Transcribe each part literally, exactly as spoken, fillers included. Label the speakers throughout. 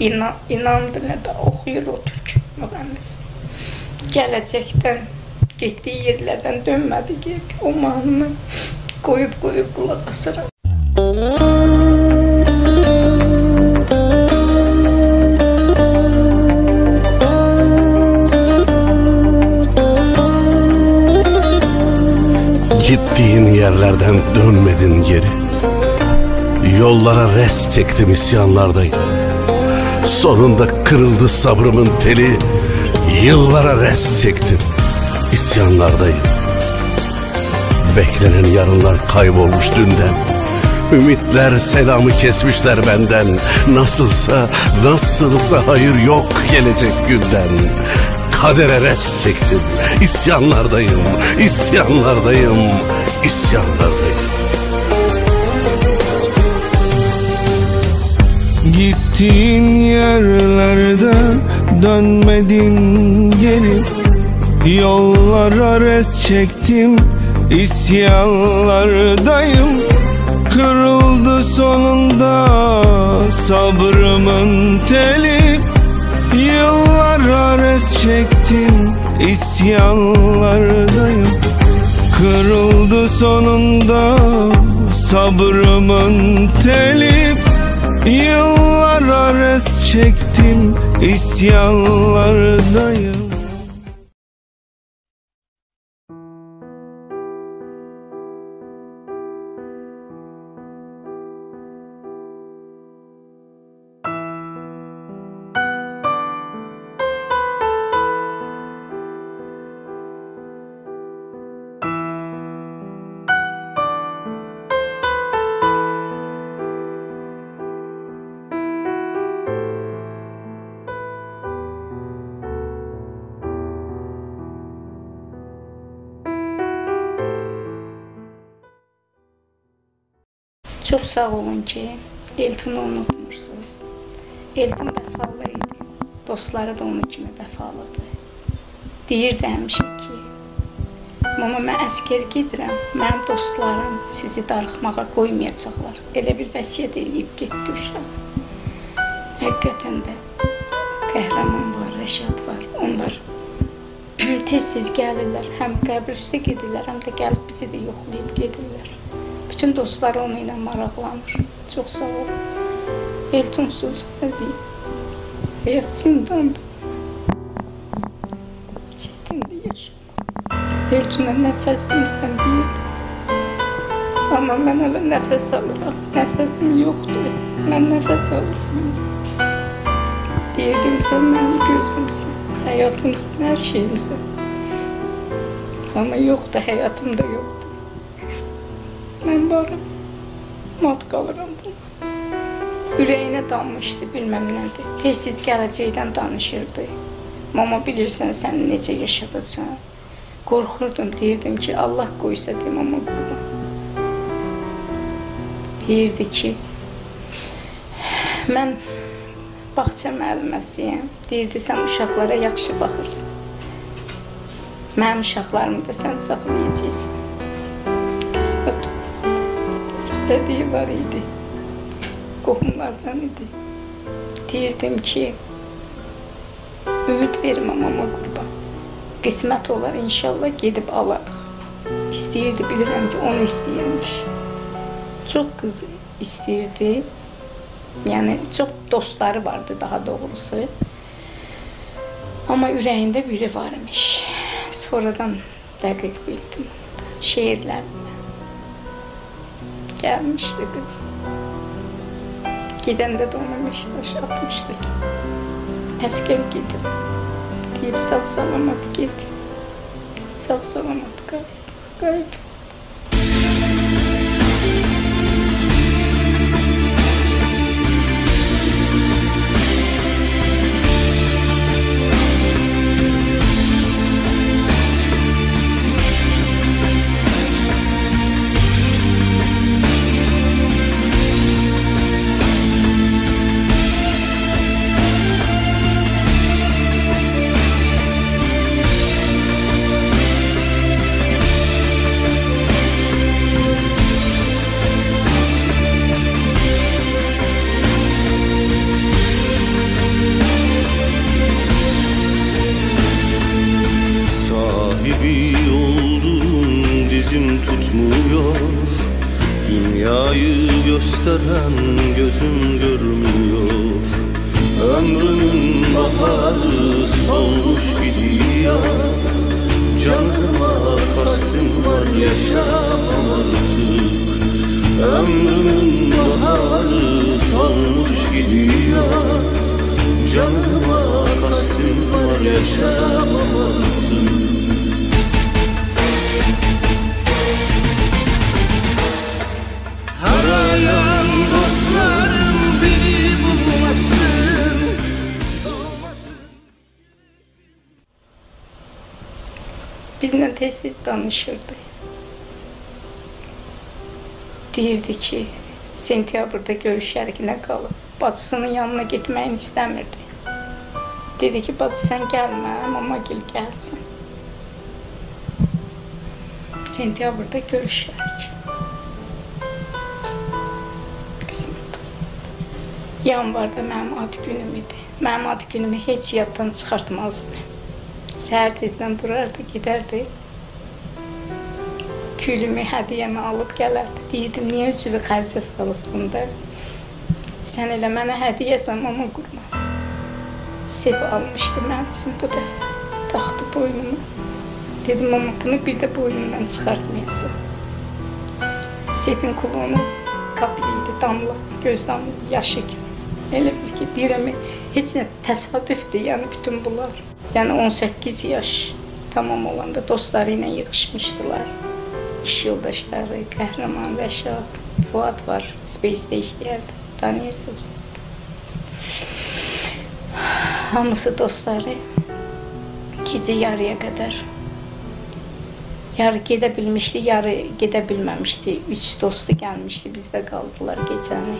Speaker 1: inan, inandı nə də oxuyur o türk müğənnisi. Gələcəkdən, getdiyi yerlərdən dönmədi ki, o mahnını qoyub qoyub qulaq asıram.
Speaker 2: Gittiğin yerlerden dönmedin geri. Yollara res çektim, isyanlardayım. Sonunda kırıldı sabrımın teli. Yıllara res çektim, isyanlardayım. Beklenen yarınlar kaybolmuş dünden. Ümitler selamı kesmişler benden. Nasılsa, nasılsa hayır yok gelecek günden. Kadere res çektim, isyanlardayım, isyanlardayım, isyanlardayım.
Speaker 3: Gittiğin yerlerde dönmedin geri. Yollara res çektim, isyanlardayım. Kırıldı sonunda sabrımın teli. Yıllara res çektim, isyanlardayım. Kırıldı sonunda sabrımın teli. Yıllara res çektim, isyanlardayım.
Speaker 1: Çox sağ olun ki, Eltonu unutmursunuz. Elton vəfalı idi, dostları da onun kimi vəfalıdır. Deyirdi həmişə ki, mama mən əskər gedirəm, mənim dostlarım sizi darıxmağa qoymayacaqlar. Elə bir vəsiyyət eləyib getdi uşaq. Həqiqətən də qəhrəman var, Rəşad var, onlar tez-tez gəlirlər, həm qəbir üstə gedirlər, həm də gəlib bizi də yoxlayıb gedirlər. Bütün dostları onu ilə maraqlanır. Çox sağ olun. Eltonsuz, nə deyim, həyat zindandır. Çətindir yaşam. Eltona nəfəsimsən deyil. Amma mən hələ nəfəs alıram. Nəfəsim yoxdur. Mən nəfəs alıram. Deyirdim, sən mənim gözümsən, həyatımsən, hər şeyimsən. Amma yoxdur, həyatım da yoxdur. Mən varım, mat qalıram buna. Ürəyinə danmışdı, bilməm nədir. Tez-tez gələcəkdən danışırdı. Mama bilirsən, sən necə yaşadacaq. Qorxurdum, deyirdim ki, Allah qoysa deyim, mama qurban. Deyirdi ki, mən bağça müəlliməsiyəm. Deyirdi, sən uşaqlara yaxşı baxırsan. Mənim uşaqlarımı da sən saxlayacaqsın. Qismət istədiyi var idi. Qohumlardan idi. Deyirdim ki, ümid verməm mama qurban. Qismət olar, inşallah gedib alarıq. İstəyirdi, bilirəm ki, onu istəyirmiş. Çox qız istəyirdi. Yəni, çox dostları vardı daha doğrusu. Amma ürəyində biri varmış. Sonradan dəqiq bildim. Şeirlərində. Gəlmişdi qız. Gedəndə də ona meşdaş atmışdı ki, əskər gedir. Deyib, sağ-salamat get. Sağ-salamat qayıt.
Speaker 4: sahibi oldum, dizim tutmuyor. Dünyayı gösteren gözüm görmüyor. Ömrümün baharı solmuş gidiyor. Canıma kastım var, yaşamam artık. Ömrümün baharı solmuş gidiyor. Canıma kastım var, yaşamam artık. Arayan dostlarım beni bulmasın.
Speaker 1: Bizimle tez-tez danışırdı. Deyirdi ki, sentyabrda görüşərik, nə qalıb. Bacısının yanına getməyini istəmirdi. Dedi ki, bacı sən gəlmə, mama gel gəlsin. Sentyabrda görüşərik. Yanvarda mənim ad günüm idi. Mənim ad günümü heç yaddan çıxartmazdı. Səhər tezdən durardı, gedərdi. Külümü, hədiyyəmi alıb gələrdi. Deyirdim, niyə üzvü xərcə salısın da? Sən elə mənə hədiyyəsən, mama qurma. Sev almışdı mən üçün bu dəfə. Taxdı boynumu. Dedim, ama bunu bir də boynumdan çıxartmayasın. Sevin kulonu kapıydı, damla, göz damla, yaşı kimi. Elə bil ki, deyirəm, heç nə təsadüfdür, yəni bütün bunlar. Yəni on səkkiz yaş tamam olanda dostları ilə yığışmışdılar. İş yoldaşları, Qəhrəman, Rəşad, Fuad var, Space-də işləyərdi, tanıyırsınız. Hamısı dostları gecə yarıya qədər. Yarı gedə bilmişdi, yarı gedə bilməmişdi. Üç dostu gəlmişdi, bizdə qaldılar gecəni.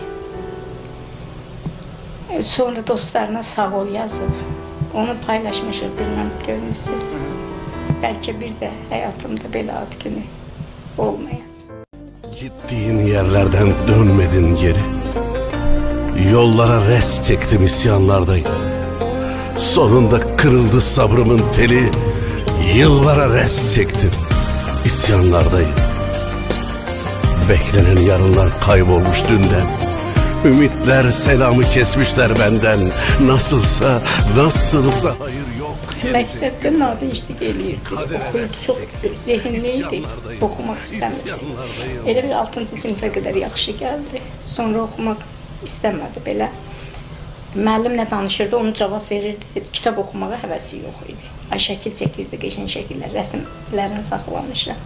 Speaker 1: Sonra dostlarına sağ ol yazıb, onu paylaşmışıq, bilməm, görmüşsünüz. Bəlkə bir də həyatımda belə ad günü olmayacaq.
Speaker 2: Gittiğin yerlerden dönmedin geri. Yollara res çektim, isyanlardayım. Sonunda kırıldı sabrımın teli. Yıllara res çektim, isyanlardayım. Beklenen yarınlar kaybolmuş dünden. Ümitler selamı kesmişler benden. Nasılsa, nasılsa hayır yok.
Speaker 1: Məktəbdə nadinçlik eləyirdi, oxuyub çox zehinliydi, oxumaq istəmirdi. Elə bir altıncı sinifə qədər yaxşı gəldi, sonra oxumaq istəmədi belə. Müəllimlə danışırdı, onu cavab verirdi, kitab oxumağa həvəsi yox idi. Ay, şəkil çəkirdi, qəşəng şəkillər, rəsmlərini saxlamışlar.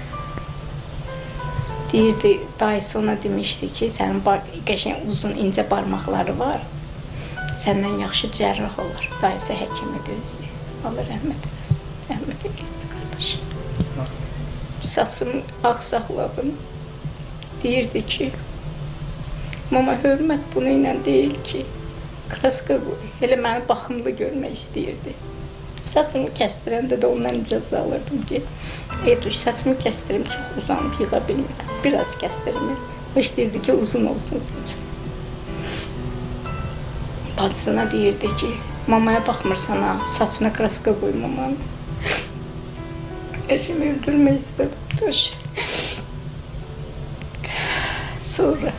Speaker 1: Deyirdi, dayısı ona demişdi ki, sənin qəşəng uzun, incə barmaqları var, səndən yaxşı cərrah olar. Dayısı həkimidir özü. Allah rəhmət eləsin. Rəhmətə getdi qardaşım. Saçımı ağ saxladım. Deyirdi ki, mama, hörmət bunu ilə deyil ki, kraska qoy. Elə məni baxımlı görmək istəyirdi. Saçımı kəstirəndə də ondan icazə alırdım ki, Eyduş, saçımı kəstirim, çox uzanıb, yığa bilmirəm. Biraz kəstirim. O istəyirdi ki, uzun olsun saçım. Bacısına deyirdi ki, mamaya baxmırsan ha, saçına kraska qoy mamanı. Eşimi öldürmək istədim daş. Sonra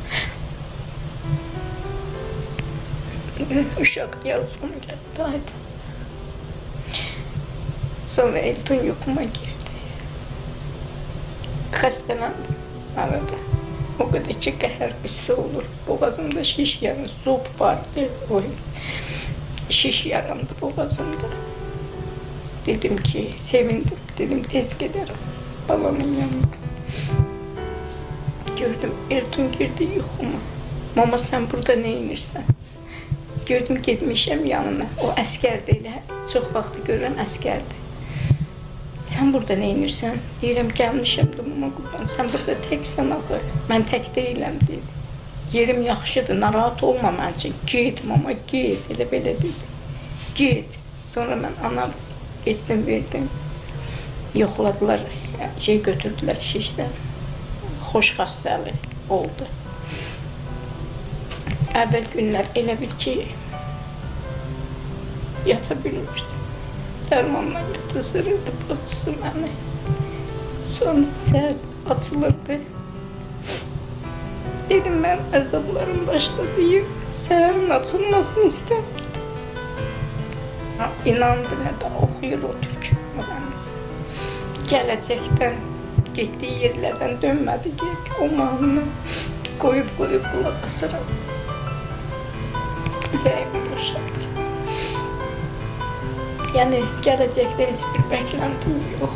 Speaker 1: uşaq yazım gəldi, haydi. Sonra Elton yuxuma girdi. Xəstələndim arada. O qədər ki, qəhər üssü olur. Boğazımda şiş yaran, zub vardı. Şiş yarandı boğazımda. Dedim ki, sevindim. Dedim, tez gedərəm balamın yanına. Gördüm, Elton girdi yuxuma. Mama, sən burada nə inirsən? Gördüm, getmişəm yanına. O əskərdir elə. Çox vaxtı görürəm, əskərdir. Sən burada nə inirsən? Deyirəm, gəlmişəm də mama qurban. Sən burada təksən axı. Mən tək deyiləm, dedi. Yerim yaxşıdır, narahat olma mən üçün. Git mama, git. Elə belə dedi. Git. Sonra mən analiz getdim, verdim. Yoxladılar, şey götürdülər şişdən. Xoş xəstəli oldu. Əvvəl günlər elə bil ki, yata bilmirdim. dərmanla götürsürürdü bacısı məni. Sonra səhər açılırdı. Dedim, mən əzablarım başladı. Səhərin açılmasını istəmirdim. İnandı nə də oxuyur o türkü mühəndisi. Gələcəkdən, getdiyi yerlərdən dönmədi ki, o mahnını qoyub-qoyub qulaq asıram. Ürəyimi boşaldır. Yəni, gələcəkdə heç bir bəkləntim yox.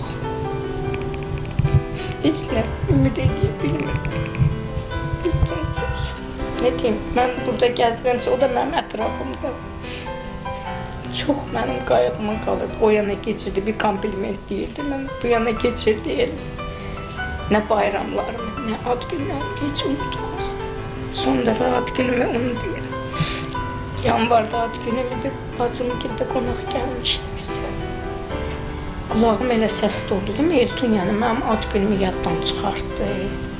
Speaker 1: Heç nə ümid edə bilmirəm. Bildirsiniz. Nə deyim, mən burada gəzirəmsə, o da mənim ətrafımda. Çox mənim qayğıma qalır. O yana keçirdi, bir kompliment deyildi. Mən bu yana keçirdi el. Nə bayramlarımı, nə ad günlərimi heç unutmazdı. Son dəfə ad günümü onu deyirəm. Yanvarda ad günümüdür, bacım gildə qonaq gəlmişdi bizə. Qulağım elə səs doldu, değil mi? Elton yəni mənim ad günümü yaddan çıxartdı.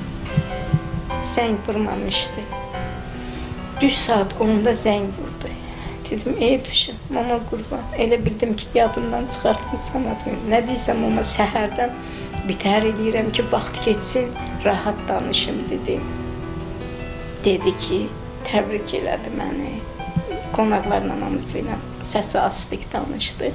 Speaker 1: Zəng vurmamışdı. Düz saat onda zəng vurdu. Dedim, ey tuşum, mama qurban. Elə bildim ki, yadından çıxartmışsan adını. Nə deysəm, ama səhərdən bitər edirəm ki, vaxt keçsin, rahat danışım dedim. Dedi ki, təbrik elədi məni. Qonaqlarla hamısıyla səsi astık danışdı.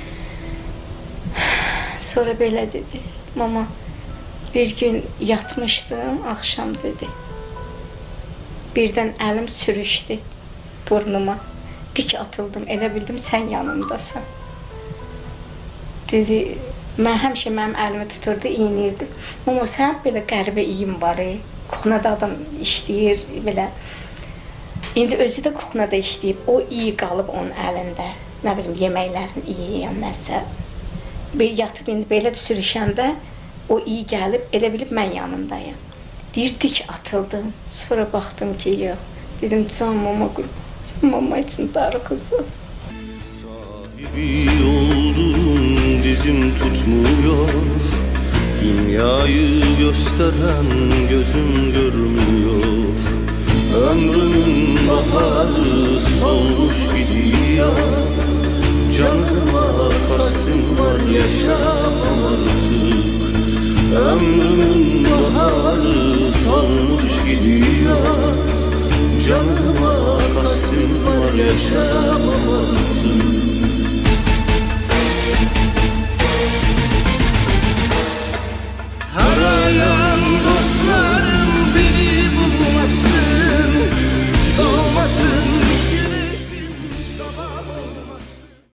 Speaker 1: Sonra belə dedi, mama, bir gün yatmışdım, axşam dedi. Birdən əlim sürüşdü burnuma. Dik atıldım, elə bildim sən yanımdasan. Dedi, mən həmişə mənim əlimi tuturdu, iynirdi. Mama, sən belə qəribə iyin var, kuxnada adam işləyir, belə. İndi özü də kuxnada işləyib, o iyi qalıb onun əlində. Nə bilim, yeməklərin iyi, yəni nəsə. Yatıb indi belə sürüşəndə, o iyi gəlib, elə bilib mən yanındayım. Deyir, dik atıldım, sonra baxdım ki, yox. Dedim, can mama qurban. Sen mama için darı kızı.
Speaker 4: Sahibi oldum, dizim tutmuyor. Dünyayı gösteren gözüm görmüyor. Ömrümün baharı solmuş gidiyor. Canıma kastım var, yaşamam artık. Ömrümün baharı solmuş gidiyor. Canıma kastım var, yaşamam